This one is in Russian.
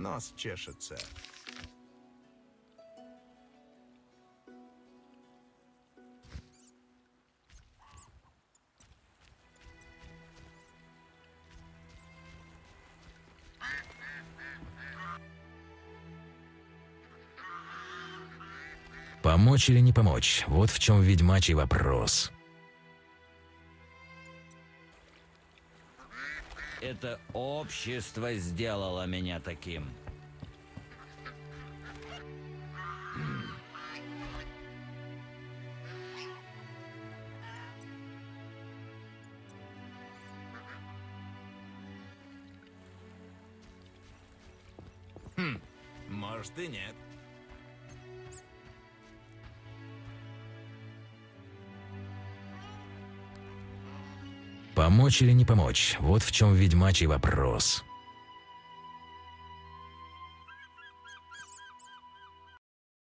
Нос чешется. Помочь или не помочь? Вот в чем ведьмачий вопрос. Это общество сделало меня таким. Может и нет. Помочь или не помочь? Вот в чем ведьмачий вопрос.